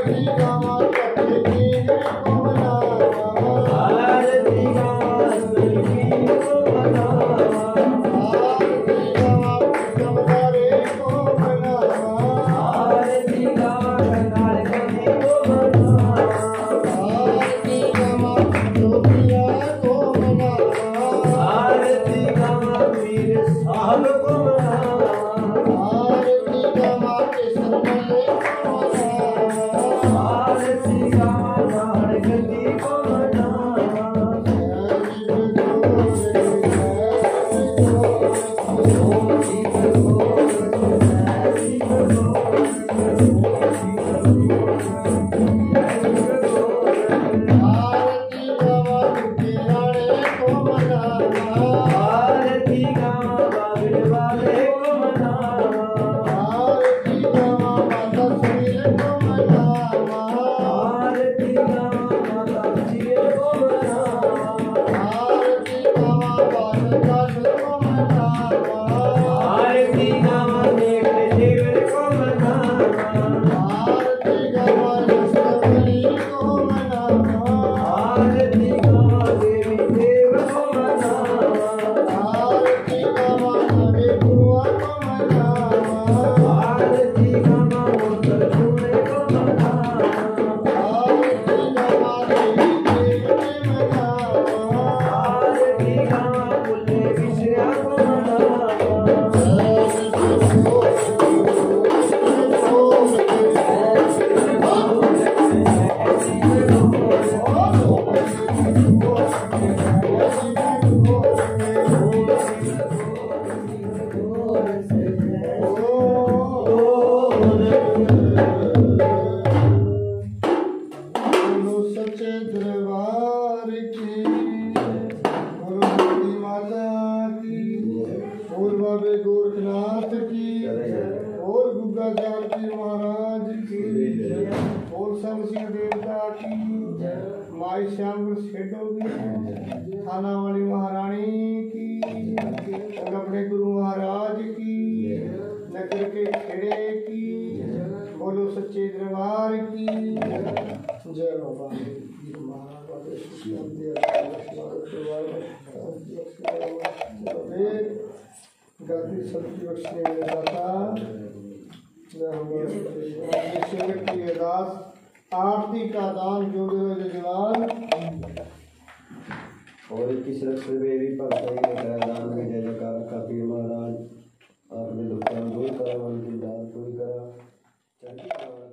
गोरखनाथ की और गुग्गा जानकी महाराज की और संग सिंह देवता की माई श्याम सेठों की थाना वाली महारानी की और अपने गुरु महाराज की नगर के खेड़े की बोलो सच्चे दरबार की जय बाबा गलती सत्य बख्शने वाले दाता सेवक की अरदास आरती का दान जो जवान और 21 लक्ष रुपये भी भक्त दान में जय जयकार कबीर महाराज आपने दुकान दूर करा मंदिर दान पूरी करा